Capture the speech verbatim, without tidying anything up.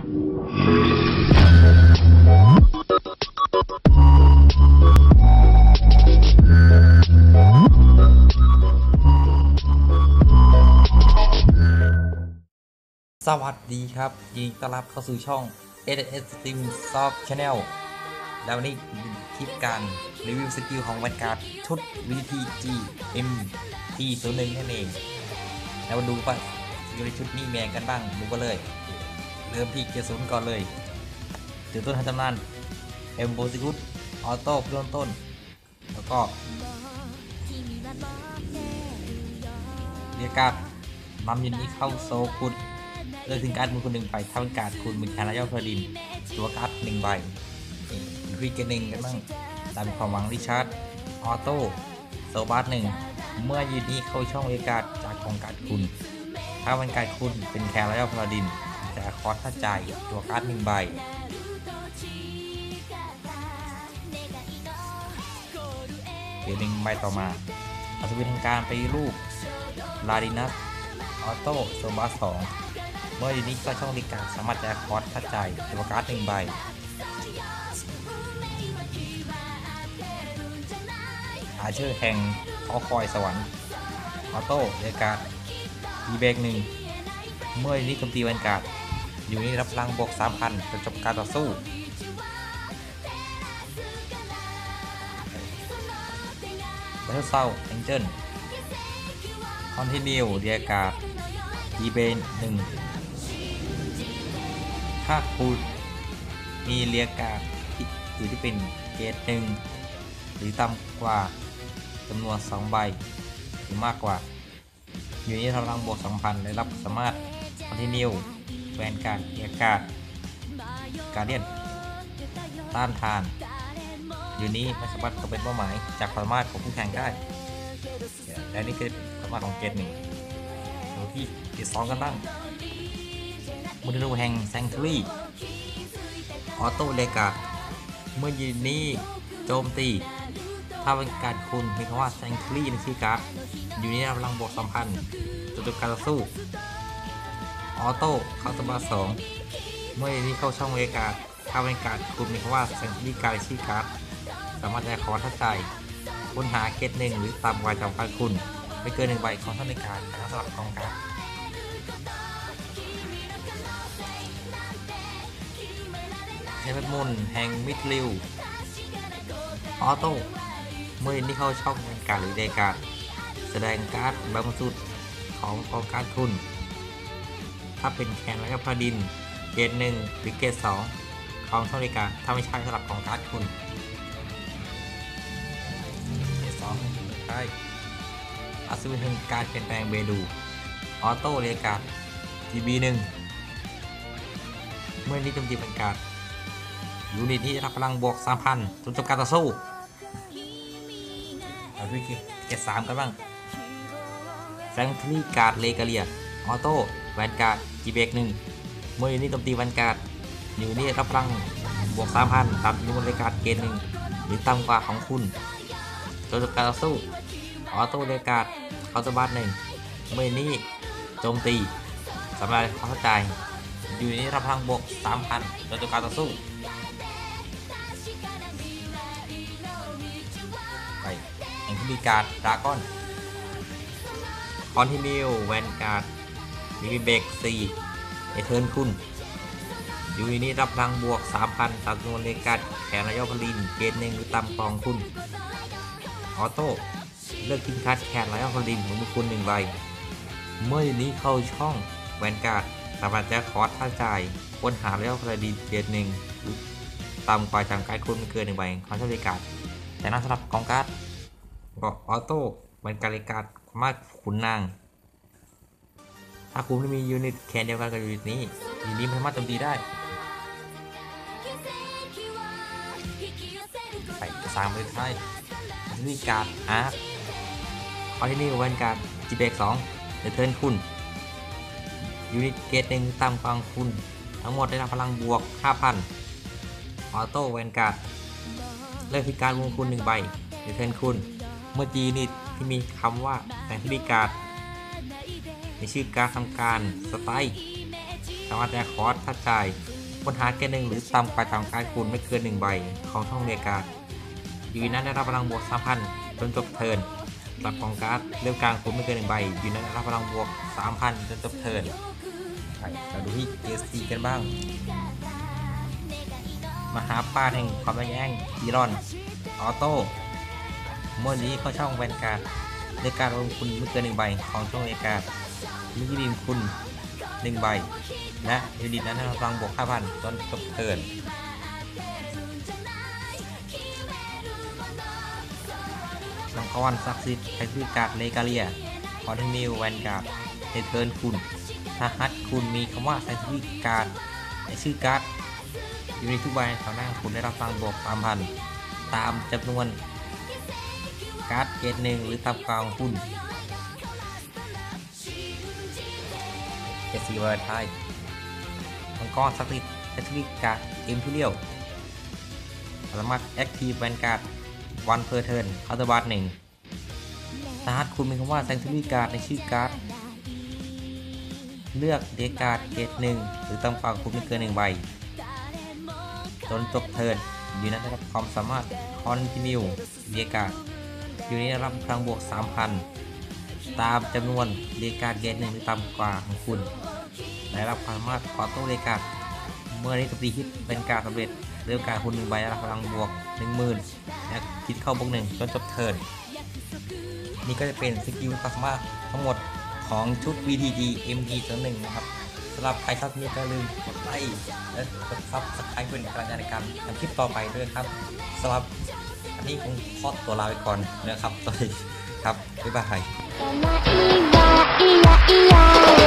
สวัสดีครับยินดีต้อนรับเข้าสู่ช่อง เอส เอส Steam Soft Channel แล้ววันนี้คลิปการรีวิวสกิลของแวนการ์ดชุด วี ที จี เอ็ม ที ศูนย์ หนึ่ง นั่นเองแล้วมาดูว่าสกิลในชุดนี้มีอะไรกันบ้างดูกันเลยเริ่มที่เกียร์ศูนย์ก่อนเลยจุดต้นทันตำนานเอ็มโบซิกุสออโต้เริ่มต้นแล้วก็เรียกการ์ดนำยินนี้เข้าโซคุดเลือกถึงการ์ดมือคนหนึ่งไปถ้าเป็นการ์ดคุณเป็นแคนาย่อพลดินตัวการ์ดหนึ่งใบรีเกนหนึ่งกันบ้างตามความหวังริชาร์ดออโต้โซบาร์หนึ่งเมื่อยืนนี้เข้าช่องเรียกการ์ดจากของการ์ดคุณถ้าเป็นการ์ดคุณเป็นแคนาย่อพลดินแต่คอร์สถ้าจ่ายตัวการ์ดหนึ่งใบเกนหนึ่งใบต่อมาอัศวินแห่งการไปรูปลาดินัสออโต้โซบาร์สองเมื่ออยู่นี้ก็ช่องดีการสามารถจะคอร์สทัดใจตัวการ์ดหนึ่งใบอาเชอร์แห่งคอคอยสวรรค์ออโต้เรียกการ์ดดีเบรกหนึ่งเมื่ออยู่นี้โจมตีแวนการ์ดอยู่นี้รับพลังบวก สามพัน จนจบการต่อสู้แบทเทิลเซาแองเจิลคอนติเนียเรียกการ์ดดีเบรกหนึ่งถ้าคุณมีเรียกการ์ดอยู่ที่เป็นเกรดหนึ่งหรือต่ำกว่าจำนวนสองใบหรือมากกว่าอยู่นี้พลังบวก สองพัน ได้รับสามารถคอนติเนียแวนการ์ดเรียกการ์ดการ์เดียนต้านทานอยู่นี้ไม่สามารถตกเป็นเป้าหมายจากความสามารถของผู้แข่งได้และนี่คือความสามารถของเกรดหนึ่งดูที่เกรดสองกันบ้างมูลนิธิแห่งแซงทูรี่ออโต้เลกาเมื่อยืนนี้โจมตีถ้าเป็นการคุณมีคำว่าแซงทูรี่ในชื่อการ์ดอยู่นี้พลังบวกสองพันจนจบการต่อสู้ออโต้เข้าตบาสองเมื่อยืนนี้เข้าช่องเลกาถ้าเป็นการคุณมีคำว่าแซงทูรี่การ์ดในชื่อการ์ดสามารถจะขอทัดใจค้นหาเกตหนึ่งหรือต่ำกว่าจำการคุณไม่เกินหนึ่งใบของท่านในการสำหรับกองการ์ดเทพมนแห่งมิดลิวออโต้เมื่อที่เข้าช่องเป็นการหรือเดการ์ดแสดงการ์ดบางสุดของกองการ์ดคุณถ้าเป็นแคนและก็พาดินเกรดหนึ่งหรือเกรดสองของช่องเดการ์ดถ้าไม่ใช่สำหรับของการ์ดคุณเกรดสองใช่อัศวินแห่งการเปลี่ยนแปลงเบดูออโต้เดการ์ดทีบีหนึ่งเมื่อนี้โจมตีเป็นการ์ดยูนิตที่รับพลังบวก สามพัน จนจบการต่อสู้เอาที่เกรดสามกันบ้างแซงทูรี่การ์ดเลกาเลียออโต้แวนการ์ดจีเบกหนึ่งเมื่อยูนิตโจมตีแวนการ์ดยูนิตรับพลังบวก สามพัน ตามจำนวนเลการ์ดเกณฑ์หนึ่งหรือต่ำกว่าของคุณจนจบการต่อสู้ออโต้เลการ์ดเคาน์เตอร์บาร์หนึ่งเมื่อนี้โจมตีสำหรับเข้าใจยูนิตรับพลังบวก สามพัน จนจบการต่อสู้แห่งที่มีการ์ดดราก้อนคอนติเนียแวนการ์ดมีเบรกสี่ในเทิร์นคุณยูนิตนี้รับพลังบวก สามพัน ตามจำนวนเลการ์ดแขนและย่อพลินเกณฑ์หนึ่งหรือต่ำกองคุณออโต้เลือกทิ้งคัดแขนและย่อพลินของมือคุณหนึ่งใบเมื่อยูนิตนี้เข้าช่องแวนการ์ดสามารถจะคอร์สท่าจ่ายค้นหาและย่อพลินเกณฑ์หนึ่งหรือต่ำกว่าจำการคุณไม่เกินหนึ่งใบของช่องเลการ์ดแต่น่าสำหรับกองการ์ดก็ออโต้เป็นการเลการ์ดมากขุนนางถ้าคุณไม่มียูนิตแคนเดียวกันกับยูนิตนี้ยูนิตนี้ไม่สามารถโจมตีได้ไปสามเลยใช่ยูนิตการ์ดอาร์คอนติเนียแวนการ์ดจีเบกสองเดเทิร์นคุณยูนิตเกตหนึ่งตามกองคุณทั้งหมดได้รับพลังบวก ห้าพัน ออโต้แวนการ์ดเลือกที่การวงคุณหนึ่งใบเดเทิร์นคุณเมื่อจีนิตที่มีคำว่าแสงที่มีการ์ดในชื่อการทำการสไตล์สามารถจะคอร์สทัดใจค้นหาเกณฑ์หนึ่งหรือต่ำกว่าตามการคูณไม่เกินหนึ่งใบของช่องเรียกการ์ดอยู่นั้นได้รับพลังบวก สามพัน จนจบเทิร์นหลักของการ์ดเริ่มกลางคูณไม่เกินหนึ่งใบอยู่นั้นได้รับพลังบวก สามพัน จนจบเทิร์นเราดูที่ เอ ซี กันบ้างมหาป้าแห่งความแย่งอีรอนออโต้เมื่อนี้เข้าช่องแวนการ์ดในการลงทุนไม่เกินหนึ่งใบของช่องเรียกการ์ดมีที่ดินคุณหนึ่งใบและยูนิตนั้นพลังบวก ห้าพัน จนจบเทิร์นมังกรศักดิ์สิทธิ์ไททูการ์ดเลกาเลียคอนทินิวแวนการ์ดในเทิร์นคุณถ้าฮัทคุณมีคำว่าไททูการ์ดในชื่อการ์ดยูนิตทุกใบแถวหน้าคุณได้รับพลังบวก สามพัน ตามจำนวนการ์ดเกรดหนึ่งหรือตามกลางคุณเจ็ดสี่เวอร์ไทยมังกรศักดิ์สิทธิ์ไททูการ์ดเอ็มพิเรียลสามารถแอคทีฟแวนการ์ดวันเพอร์เทิร์นอัลตบัตหนึ่งถ้าฮัทคุณมีคำว่าแซงทูรี่การ์ดในชื่อการ์ดเลือกเดการ์ดเกรดหนึ่งหรือตามกลางคุณไม่เกินหนึ่งใบจนจบเทิร์นอยู่นั้นได้รับความสามารถคอนติเนียเดการ์ดอยู่นี้ได้รับพลังบวก สามพัน ตามจำนวนเดการ์ดเกรดหนึ่งหรือตามกว่าของคุณได้รับความสามารถขอโต้เดการ์ดเมื่อนี้กับดีฮิตเป็นการสำเร็จเริ่มการคุณหนึ่งใบได้รับพลังบวก หนึ่งหมื่น และคิดเข้าบวกหนึ่งจนจบเทิร์นนี่ก็จะเป็นสกิลความสามารถทั้งหมดของชุด วี ที จี เอ็ม ที ศูนย์หนึ่ง นะครับสำหรับใครชอบนี้ก็ลืมกดไลค์และกดซับสไครป์เป็นกำลังใจในการทำคลิปต่อไปด้วยครับสำหรับอันนี้คงขอตัวลาไปก่อนนะครับสวัสดีครับบ๊ายบาย